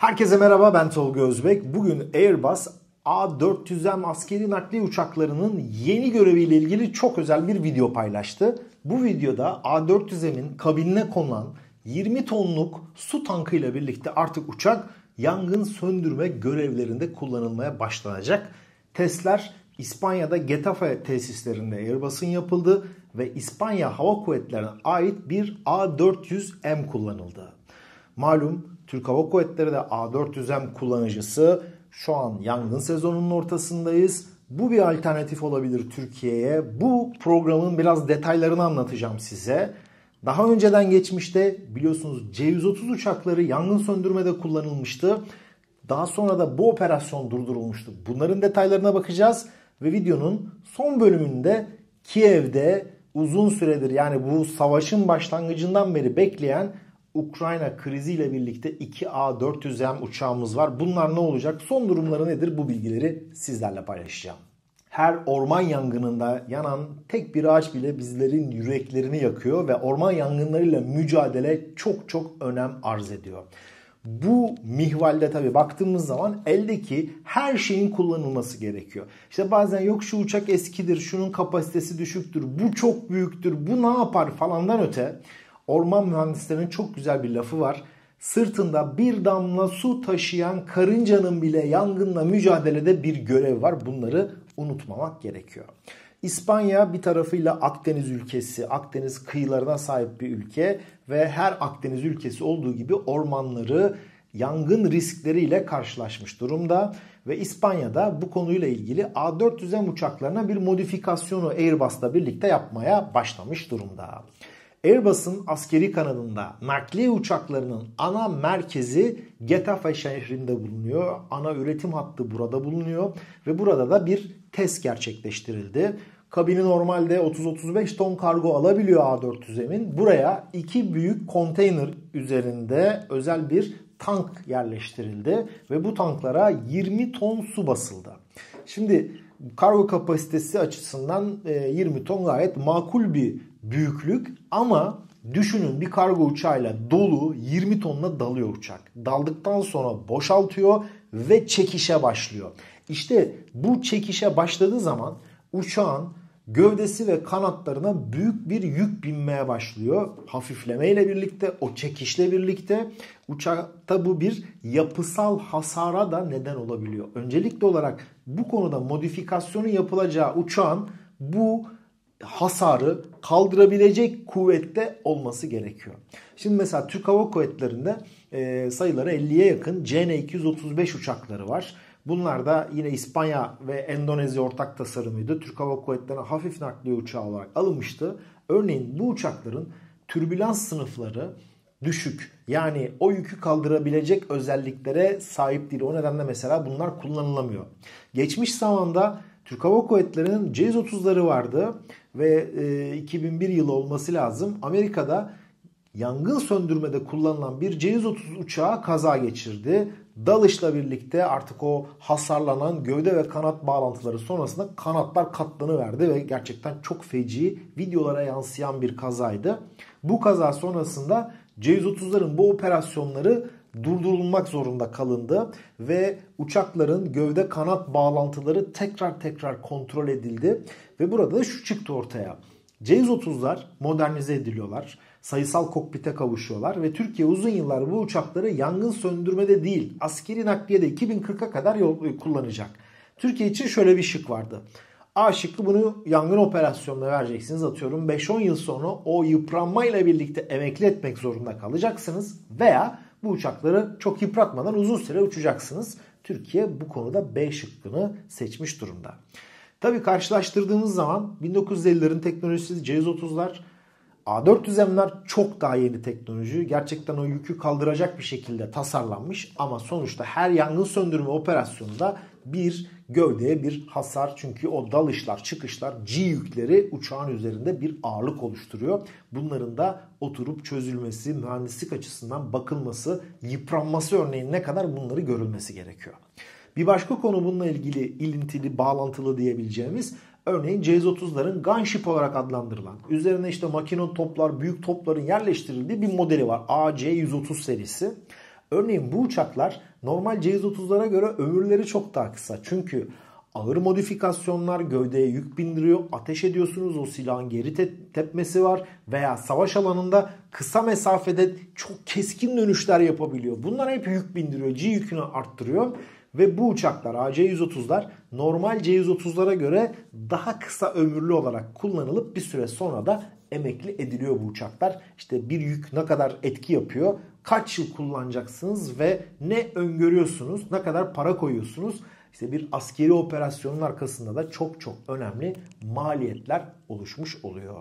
Herkese merhaba, ben Tolga Özbek. Bugün Airbus A400M askeri nakliye uçaklarının yeni göreviyle ilgili çok özel bir video paylaştı. Bu videoda A400M'in kabinine konulan 20 tonluk su tankıyla birlikte artık uçak yangın söndürme görevlerinde kullanılmaya başlanacak. Testler İspanya'da Getafe tesislerinde Airbus'un yapıldı ve İspanya Hava Kuvvetleri'ne ait bir A400M kullanıldı. Malum Türk Hava Kuvvetleri de A400M kullanıcısı. Şu an yangın sezonunun ortasındayız. Bu bir alternatif olabilir Türkiye'ye. Bu programın biraz detaylarını anlatacağım size. Daha önceden geçmişte biliyorsunuz C-130 uçakları yangın söndürmede kullanılmıştı. Daha sonra da bu operasyon durdurulmuştu. Bunların detaylarına bakacağız ve videonun son bölümünde Kiev'de uzun süredir, yani bu savaşın başlangıcından beri bekleyen Ukrayna kriziyle birlikte 2 A400M uçağımız var. Bunlar ne olacak? Son durumları nedir? Bu bilgileri sizlerle paylaşacağım. Her orman yangınında yanan tek bir ağaç bile bizlerin yüreklerini yakıyor ve orman yangınlarıyla mücadele çok önem arz ediyor. Bu mihvalde tabii baktığımız zaman eldeki her şeyin kullanılması gerekiyor. İşte bazen yok şu uçak eskidir, şunun kapasitesi düşüktür, bu çok büyüktür, bu ne yapar falandan öte orman mühendislerinin çok güzel bir lafı var. Sırtında bir damla su taşıyan karıncanın bile yangınla mücadelede bir görev var. Bunları unutmamak gerekiyor. İspanya bir tarafıyla Akdeniz ülkesi, Akdeniz kıyılarına sahip bir ülke ve her Akdeniz ülkesi olduğu gibi ormanları yangın riskleriyle karşılaşmış durumda. Ve İspanya'da bu konuyla ilgili A400M uçaklarına bir modifikasyonu Airbus'la birlikte yapmaya başlamış durumda. Airbus'un askeri kanadında nakliye uçaklarının ana merkezi Getafe şehrinde bulunuyor. Ana üretim hattı burada bulunuyor ve burada da bir test gerçekleştirildi. Kabini normalde 30-35 ton kargo alabiliyor A400M'in. Buraya iki büyük konteyner üzerinde özel bir tank yerleştirildi ve bu tanklara 20 ton su basıldı. Şimdi kargo kapasitesi açısından 20 ton gayet makul bir büyüklük ama düşünün, bir kargo uçağıyla dolu 20 tonla dalıyor uçak. Daldıktan sonra boşaltıyor ve çekişe başlıyor. İşte bu çekişe başladığı zaman uçağın gövdesi ve kanatlarına büyük bir yük binmeye başlıyor. Hafiflemeyle birlikte, o çekişle birlikte uçakta bu bir yapısal hasara da neden olabiliyor. Öncelikli olarak bu konuda modifikasyonu yapılacağı uçağın bu hasarı kaldırabilecek kuvvette olması gerekiyor. Şimdi mesela Türk Hava Kuvvetleri'nde sayıları 50'ye yakın CN-235 uçakları var. Bunlar da yine İspanya ve Endonezya ortak tasarımıydı. Türk Hava Kuvvetleri'ne hafif nakliye uçağı olarak alınmıştı. Örneğin bu uçakların türbülans sınıfları düşük. Yani o yükü kaldırabilecek özelliklere sahip değil. O nedenle mesela bunlar kullanılamıyor. Geçmiş zamanda Türk Hava Kuvvetleri'nin C-130'ları vardı ve 2001 yılı olması lazım. Amerika'da yangın söndürmede kullanılan bir C-130 uçağı kaza geçirdi. Dalışla birlikte artık o hasarlanan gövde ve kanat bağlantıları sonrasında kanatlar katlanıverdi ve gerçekten çok feci, videolara yansıyan bir kazaydı. Bu kaza sonrasında C-130'ların bu operasyonları durdurulmak zorunda kalındı ve uçakların gövde kanat bağlantıları tekrar kontrol edildi ve burada da şu çıktı ortaya. C-130'lar modernize ediliyorlar, sayısal kokpite kavuşuyorlar ve Türkiye uzun yıllar bu uçakları yangın söndürmede değil, askeri nakliyede 2040'a kadar kullanacak. Türkiye için şöyle bir şık vardı. A şıkkı, bunu yangın operasyonuna vereceksiniz, atıyorum 5-10 yıl sonra o yıpranmayla birlikte emekli etmek zorunda kalacaksınız veya bu uçakları çok yıpratmadan uzun süre uçacaksınız. Türkiye bu konuda B şıkkını seçmiş durumda. Tabii karşılaştırdığımız zaman 1950'lerin teknolojisi C-130'lar, A400M'ler çok daha yeni teknoloji. Gerçekten o yükü kaldıracak bir şekilde tasarlanmış ama sonuçta her yangın söndürme operasyonunda bir gövdeye bir hasar. Çünkü o dalışlar, çıkışlar, G yükleri uçağın üzerinde bir ağırlık oluşturuyor. Bunların da oturup çözülmesi, mühendislik açısından bakılması, yıpranması örneğine kadar bunları görülmesi gerekiyor. Bir başka konu bununla ilgili ilintili, bağlantılı diyebileceğimiz, örneğin C-130'ların gunship olarak adlandırılan, üzerine işte makinalı toplar, büyük topların yerleştirildiği bir modeli var. AC-130 serisi. Örneğin bu uçaklar normal C-130'lara göre ömürleri çok daha kısa. Çünkü ağır modifikasyonlar, gövdeye yük bindiriyor, ateş ediyorsunuz, o silahın geri tepmesi var veya savaş alanında kısa mesafede çok keskin dönüşler yapabiliyor. Bunlar hep yük bindiriyor, G yükünü arttırıyor ve bu uçaklar AC-130'lar normal C-130'lara göre daha kısa ömürlü olarak kullanılıp bir süre sonra da emekli ediliyor bu uçaklar. İşte bir yük ne kadar etki yapıyor, kaç yıl kullanacaksınız ve ne öngörüyorsunuz, ne kadar para koyuyorsunuz? İşte bir askeri operasyonun arkasında da çok çok önemli maliyetler oluşmuş oluyor.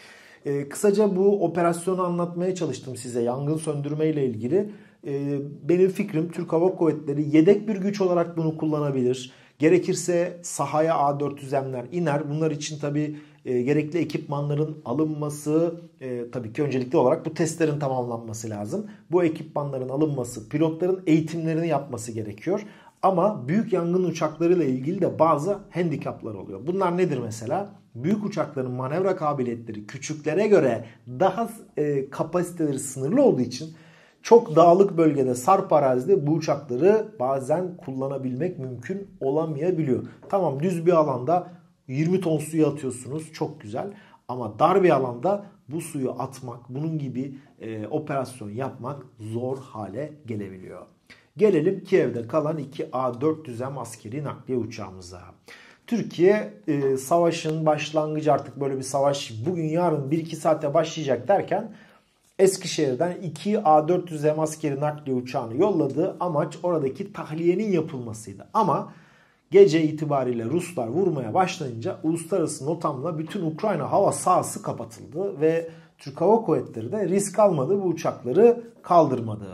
Kısaca bu operasyonu anlatmaya çalıştım size, yangın söndürme ile ilgili. Benim fikrim Türk Hava Kuvvetleri yedek bir güç olarak bunu kullanabilir. Gerekirse sahaya A400M'ler iner. Bunlar için tabii gerekli ekipmanların alınması, tabii ki öncelikli olarak bu testlerin tamamlanması lazım. Bu ekipmanların alınması, pilotların eğitimlerini yapması gerekiyor. Ama büyük yangın uçaklarıyla ilgili de bazı handikaplar oluyor. Bunlar nedir mesela? Büyük uçakların manevra kabiliyetleri küçüklere göre daha kapasiteleri sınırlı olduğu için çok dağlık bölgede, sarp arazide bu uçakları bazen kullanabilmek mümkün olamayabiliyor. Tamam, düz bir alanda 20 ton suyu atıyorsunuz, çok güzel. Ama dar bir alanda bu suyu atmak, bunun gibi operasyon yapmak zor hale gelebiliyor. Gelelim Kiev'de kalan 2 A400M askeri nakliye uçağımıza. Türkiye savaşın başlangıcı, artık böyle bir savaş bugün yarın 1-2 saate başlayacak derken Eskişehir'den 2 A400M askeri nakliye uçağını yolladı. Amaç oradaki tahliyenin yapılmasıydı. Ama gece itibariyle Ruslar vurmaya başlayınca uluslararası NOTAM'la bütün Ukrayna hava sahası kapatıldı ve Türk Hava Kuvvetleri de risk almadı, bu uçakları kaldırmadı.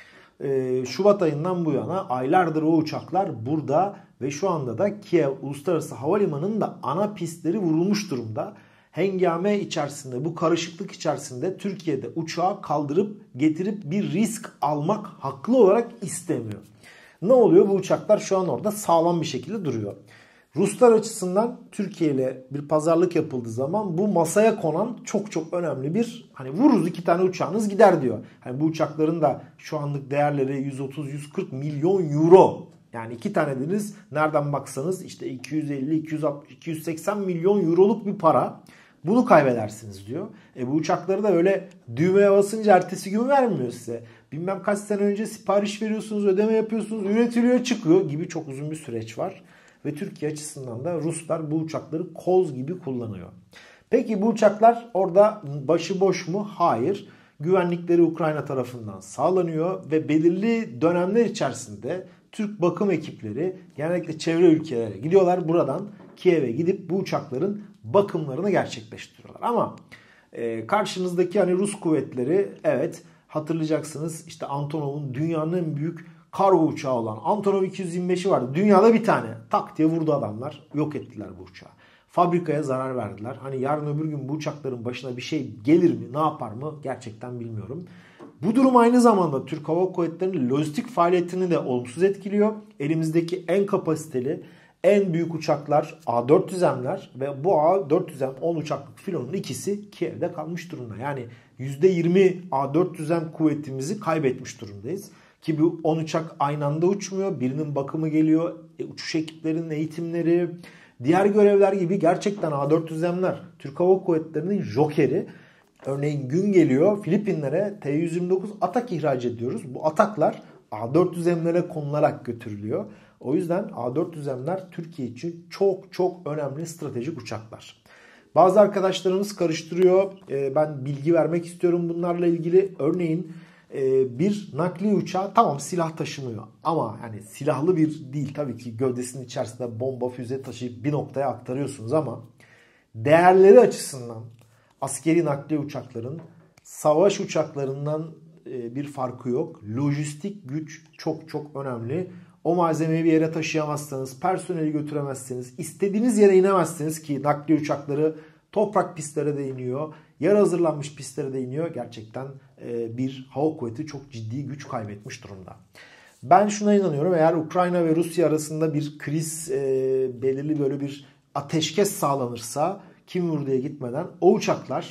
Şubat ayından bu yana aylardır o uçaklar burada ve şu anda da Kiev Uluslararası Havalimanı'nın da ana pistleri vurulmuş durumda. Hengame içerisinde, bu karışıklık içerisinde Türkiye'de uçağı kaldırıp getirip bir risk almak haklı olarak istemiyor. Ne oluyor? Bu uçaklar şu an orada sağlam bir şekilde duruyor. Ruslar açısından Türkiye ile bir pazarlık yapıldığı zaman bu masaya konan çok çok önemli bir, hani vururuz 2 tane uçağınız gider diyor. Hani bu uçakların da şu anlık değerleri 130-140 milyon euro. Yani 2 tane dediniz, nereden baksanız işte 250, 260, 280 milyon euroluk bir para. Bunu kaybedersiniz diyor. Bu uçakları da öyle düğmeye basınca ertesi gün vermiyor size. Bilmem kaç sene önce sipariş veriyorsunuz, ödeme yapıyorsunuz, üretiliyor, çıkıyor gibi çok uzun bir süreç var. Ve Türkiye açısından da Ruslar bu uçakları koz gibi kullanıyor. Peki bu uçaklar orada başıboş mu? Hayır. Güvenlikleri Ukrayna tarafından sağlanıyor ve belirli dönemler içerisinde Türk bakım ekipleri genellikle çevre ülkelere gidiyorlar. Buradan Kiev'e gidip bu uçakların bakımlarını gerçekleştiriyorlar. Ama karşınızdaki hani Rus kuvvetleri, evet hatırlayacaksınız, işte Antonov'un dünyanın en büyük kargo uçağı olan Antonov 225'i vardı. Dünyada bir tane. Tak diye vurdu adamlar. Yok ettiler bu uçağı. Fabrikaya zarar verdiler. Hani yarın öbür gün bu uçakların başına bir şey gelir mi, ne yapar mı gerçekten bilmiyorum. Bu durum aynı zamanda Türk Hava Kuvvetleri'nin lojistik faaliyetini de olumsuz etkiliyor. Elimizdeki en kapasiteli, en büyük uçaklar A400M'ler ve bu A400M 10 uçaklık filonun ikisi Kiev'de kalmış durumda. Yani %20 A400M kuvvetimizi kaybetmiş durumdayız. Ki bu 10 uçak aynı anda uçmuyor. Birinin bakımı geliyor, uçuş ekiplerinin eğitimleri, diğer görevler gibi gerçekten A400M'ler Türk Hava Kuvvetleri'nin jokeri. Örneğin gün geliyor, Filipinlere T-129 Atak ihraç ediyoruz. Bu Ataklar A400M'lere konularak götürülüyor. O yüzden A400M'ler Türkiye için çok çok önemli stratejik uçaklar. Bazı arkadaşlarımız karıştırıyor. Ben bilgi vermek istiyorum bunlarla ilgili. Örneğin bir nakliye uçağı tamam silah taşımıyor. Ama yani silahlı bir değil, tabii ki gövdesinin içerisinde bomba, füze taşıyıp bir noktaya aktarıyorsunuz ama değerleri açısından askeri nakliye uçakların savaş uçaklarından bir farkı yok. Lojistik güç çok çok önemli. O malzemeyi bir yere taşıyamazsanız, personeli götüremezseniz, istediğiniz yere inemezsiniz ki nakliye uçakları toprak pistlere de iniyor. Yer hazırlanmış pistlere de iniyor. Gerçekten bir hava kuvveti çok ciddi güç kaybetmiş durumda. Ben şuna inanıyorum. Eğer Ukrayna ve Rusya arasında bir kriz, belirli böyle bir ateşkes sağlanırsa, kim vurduya gitmeden o uçaklar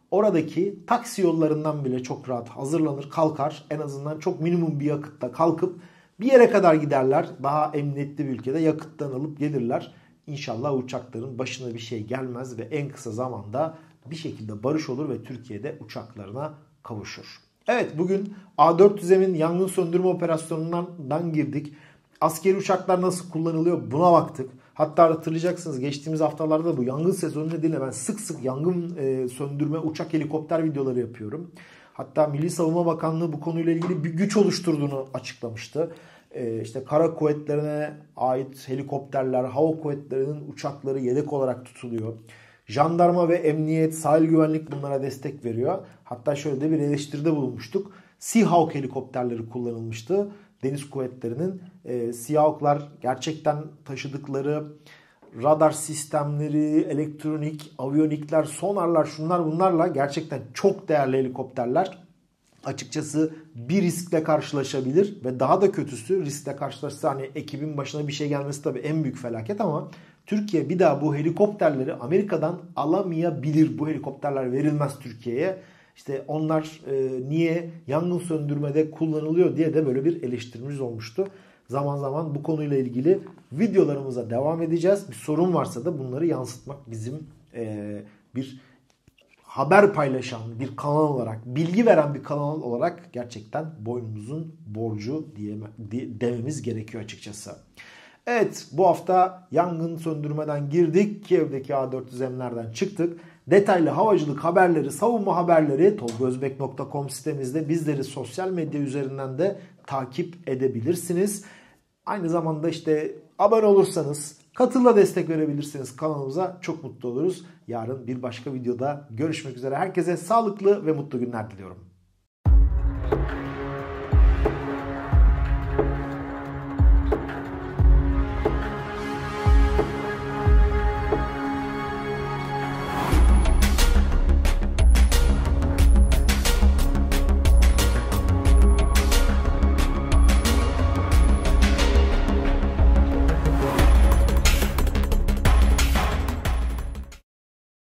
oradaki taksi yollarından bile çok rahat hazırlanır, kalkar. En azından çok minimum bir yakıtta kalkıp bir yere kadar giderler. Daha emniyetli bir ülkede yakıttan alıp gelirler. İnşallah uçakların başına bir şey gelmez ve en kısa zamanda bir şekilde barış olur ve Türkiye'de uçaklarına kavuşur. Evet, bugün A400M'in yangın söndürme operasyonundan girdik. Askeri uçaklar nasıl kullanılıyor buna baktık. Hatta hatırlayacaksınız, geçtiğimiz haftalarda bu yangın sezonu nedeniyle ben sık sık yangın söndürme uçak helikopter videoları yapıyorum. Hatta Milli Savunma Bakanlığı bu konuyla ilgili bir güç oluşturduğunu açıklamıştı. İşte kara kuvvetlerine ait helikopterler, hava kuvvetlerinin uçakları yedek olarak tutuluyor. Jandarma ve emniyet, sahil güvenlik bunlara destek veriyor. Hatta şöyle de bir eleştiride bulunmuştuk. Seahawk helikopterleri kullanılmıştı. Deniz kuvvetlerinin Seahawk'lar gerçekten taşıdıkları radar sistemleri, elektronik, aviyonikler, sonarlar, şunlar bunlarla gerçekten çok değerli helikopterler. Açıkçası bir riskle karşılaşabilir ve daha da kötüsü riskle karşılaşsa hani ekibin başına bir şey gelmesi tabii en büyük felaket ama Türkiye bir daha bu helikopterleri Amerika'dan alamayabilir. Bu helikopterler verilmez Türkiye'ye. İşte onlar niye yangın söndürmede kullanılıyor diye de böyle bir eleştirimiz olmuştu. Zaman zaman bu konuyla ilgili videolarımıza devam edeceğiz. Bir sorun varsa da bunları yansıtmak bizim bir haber paylaşan bir kanal olarak, bilgi veren bir kanal olarak gerçekten boynumuzun borcu dememiz gerekiyor açıkçası. Evet, bu hafta yangın söndürmeden girdik. Kiev'deki A400M'lerden çıktık. Detaylı havacılık haberleri, savunma haberleri tolgozbek.com sitemizde, bizleri sosyal medya üzerinden de takip edebilirsiniz. Aynı zamanda işte abone olursanız, katılla destek verebilirsiniz kanalımıza, çok mutlu oluruz. Yarın bir başka videoda görüşmek üzere. Herkese sağlıklı ve mutlu günler diliyorum.